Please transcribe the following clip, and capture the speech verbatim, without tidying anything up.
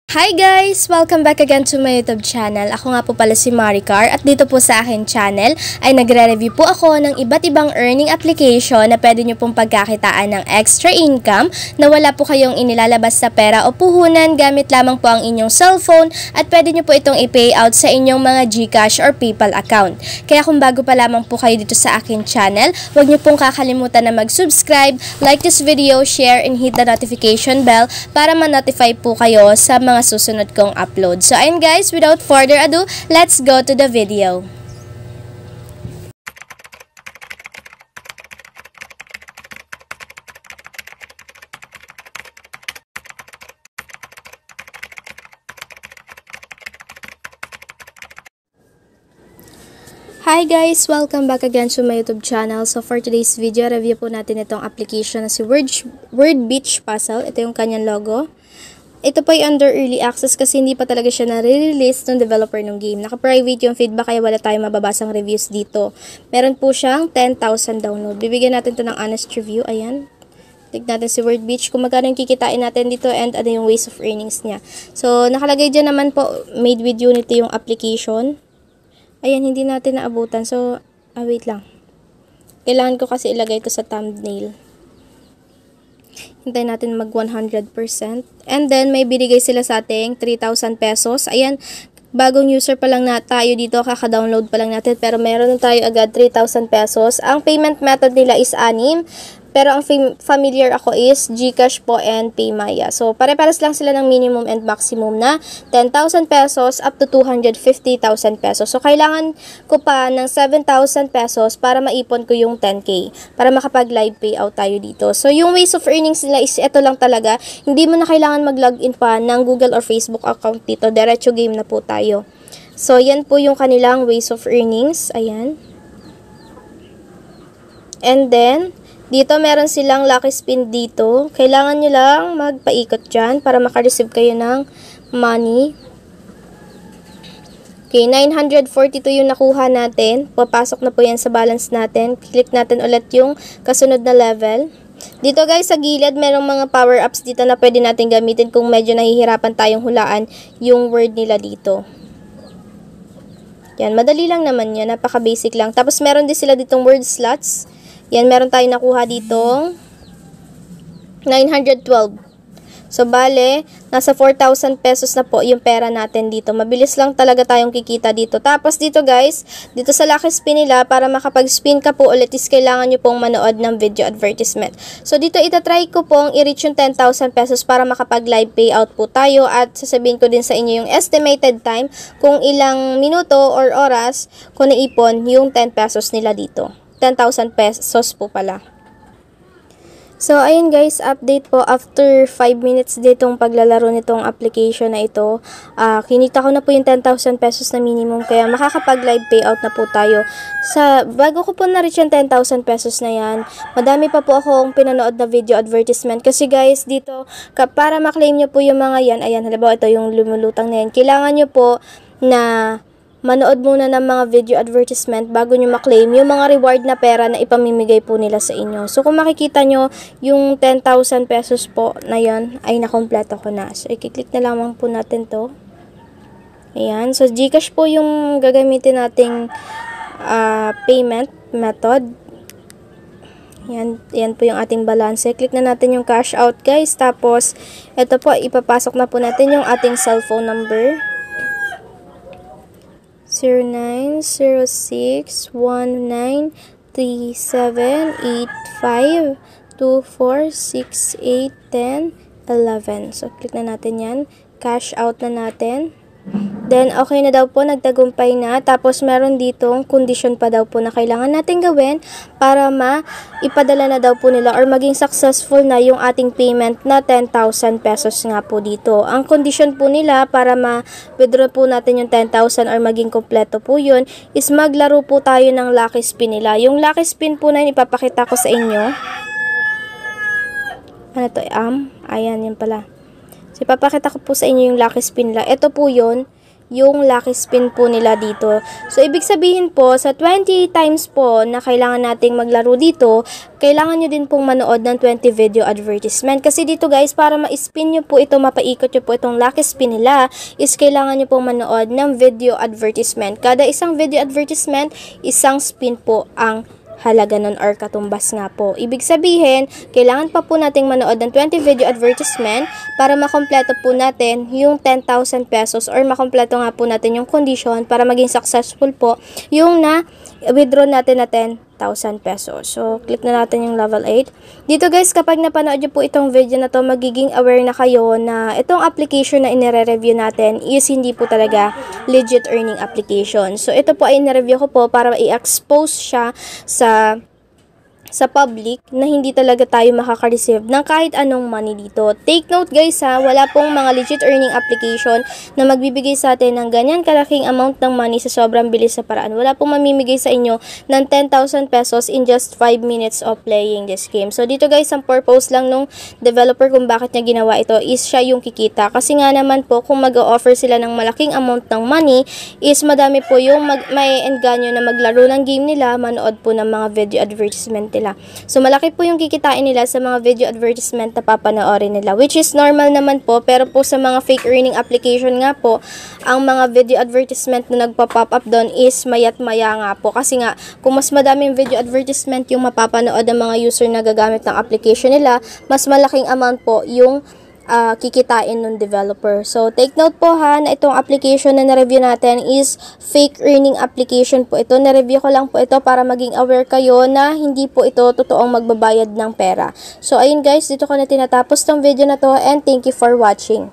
Hi guys! Welcome back again to my YouTube channel. Ako nga po pala si Maricar at dito po sa akin channel ay nagre-review po ako ng iba't ibang earning application na pwede nyo pong pagkakitaan ng extra income na wala po kayong inilalabas na pera o puhunan gamit lamang po ang inyong cellphone at pwede nyo po itong i-payout sa inyong mga Gcash or PayPal account. Kaya kung bago pa lamang po kayo dito sa akin channel, huwag nyo pong kakalimutan na mag-subscribe, like this video, share, and hit the notification bell para ma-notify po kayo sa mga susunod kong upload. So ayun guys, without further ado, let's go to the video. Hi guys! Welcome back again to my YouTube channel. So for today's video, review po natin itong application na si Word, Word Beach Puzzle. Ito yung kanyang logo. Ito po ay under early access kasi hindi pa talaga siya na-release ng developer ng game. Naka-private yung feedback kaya wala tayong mababasang reviews dito. Meron po siyang ten thousand download. Bibigyan natin to ng honest review. Ayan. Tignan natin si Word Beach kung magkano yung kikitain natin dito and ano yung ways of earnings niya. So, nakalagay dyan naman po, made with Unity yung application. Ayan, hindi natin naabutan. So, ah, wait lang. Kailangan ko kasi ilagay to sa thumbnail. Hintayin natin mag one hundred percent. And then, may binigay sila sa ating three thousand pesos. Ayan, bagong user pa lang na tayo dito. Kaka-download pa lang natin. Pero meron na tayo agad three thousand pesos. Ang payment method nila is anim. Pero ang familiar ako is Gcash po and Paymaya. So, pare-pares lang sila ng minimum and maximum na ten thousand pesos up to two hundred fifty thousand pesos. So, kailangan ko pa ng seven thousand pesos para maipon ko yung ten K. Para makapag-live payout tayo dito. So, yung ways of earnings nila is ito lang talaga. Hindi mo na kailangan mag-login pa ng Google or Facebook account dito. Diretso game na po tayo. So, yan po yung kanilang ways of earnings. Ayan. And then, dito meron silang lucky spin dito. Kailangan nyo lang magpaikot dyan para makareceive kayo ng money. Okay, nine hundred forty-two yung nakuha natin. Papasok na po yan sa balance natin. Click natin ulit yung kasunod na level. Dito guys, sa gilid, merong mga power-ups dito na pwede natin gamitin kung medyo nahihirapan tayong hulaan yung word nila dito. Yan, madali lang naman yan. Napaka-basic lang. Tapos meron din sila ditong word slots. Yan, meron tayong nakuha ditong nine hundred twelve. So, bale, nasa four thousand pesos na po yung pera natin dito. Mabilis lang talaga tayong kikita dito. Tapos dito guys, dito sa lucky spin nila, para makapag-spin ka po ulit is kailangan nyo pong manood ng video advertisement. So, dito itatry ko pong i-reach yung ten thousand pesos para makapag-live payout po tayo. At sasabihin ko din sa inyo yung estimated time kung ilang minuto or oras kung naipon yung ten pesos nila dito. ten thousand pesos po pala. So, ayun guys, update po after five minutes ditong paglalaro nitong application na ito. Uh, kinita ko na po yung ten thousand pesos na minimum kaya makakapag-live payout na po tayo. Sa, bago ko po na-reach yung ten thousand pesos na yan, madami pa po akong pinanood na video advertisement. Kasi guys, dito, ka, para maklaim nyo po yung mga yan, ayan, halimbawa ito yung lumulutang na yan, kailangan nyo po na manood muna ng mga video advertisement bago nyo maklaim yung mga reward na pera na ipamimigay po nila sa inyo. So, kung makikita nyo, yung ten thousand pesos po na yan, ay nakompleto ko na. So, i-click na lamang po natin to. Ayan. So, Gcash po yung gagamitin nating uh, payment method. Yan, yan po yung ating balance. Click na natin yung cash out, guys. Tapos, ito po, ipapasok na po natin yung ating cellphone number. zero nine zero six one nine three seven eight five two four six eight one zero one one. So, click na natin yan. Cash out na natin. Then, okay na daw po. Nagtagumpay na. Tapos, meron ditong condition pa daw po na kailangan natin gawin para ma-ipadala na daw po nila or maging successful na yung ating payment na ten thousand pesos nga po dito. Ang condition po nila para ma-withdraw po natin yung ten thousand or maging kompleto po yun is maglaro po tayo ng lucky spin nila. Yung lucky spin po na yun, ipapakita ko sa inyo. Ano to? Um, ayan, yun pala. So, ipapakita ko po sa inyo yung lucky spin nila. Ito po yun, yung lucky spin po nila dito. So, ibig sabihin po, sa twenty times po na kailangan nating maglaro dito, kailangan nyo din pong manood ng twenty video advertisement. Kasi dito guys, para ma-spin nyo po ito, mapaikot nyo po itong lucky spin nila, is kailangan nyo pong manood ng video advertisement. Kada isang video advertisement, isang spin po ang halaga nun or katumbas nga po. Ibig sabihin, kailangan pa po nating manood ng twenty video advertisement para makompleto po natin yung ten thousand pesos or makompleto nga po natin yung condition para maging successful po yung na withdraw natin na ten thousand pesos. So, click na natin yung level eight. Dito guys, kapag napanood nyo po itong video na to, magiging aware na kayo na itong application na inire-review natin is hindi po talaga legit earning application. So, ito po ay inire-review ko po para i-expose siya sa sa public na hindi talaga tayo makaka-receive ng kahit anong money dito. Take note guys ha, wala pong mga legit earning application na magbibigay sa atin ng ganyan kalaking amount ng money sa sobrang bilis sa paraan. Wala pong mamimigay sa inyo ng ten thousand pesos in just five minutes of playing this game. So dito guys, ang purpose lang nung developer kung bakit niya ginawa ito is siya yung kikita. Kasi nga naman po, kung mag-o-offer sila ng malaking amount ng money, is madami po yung mag may engganyo na maglaro ng game nila, manood po ng mga video advertisement nila. So, malaki po yung kikitain nila sa mga video advertisement na papanoorin nila, which is normal naman po, pero po sa mga fake earning application nga po, ang mga video advertisement na nagpa-pop up doon is mayat maya nga po. Kasi nga, kung mas madaming video advertisement yung mapapanood ng mga user na gagamit ng application nila, mas malaking amount po yung Uh, kikitain ng developer. So, take note po ha, na itong application na na-review natin is fake earning application po ito. Na-review ko lang po ito para maging aware kayo na hindi po ito totoong magbabayad ng pera. So, ayun guys, dito ko na tinatapos tong video na to and thank you for watching.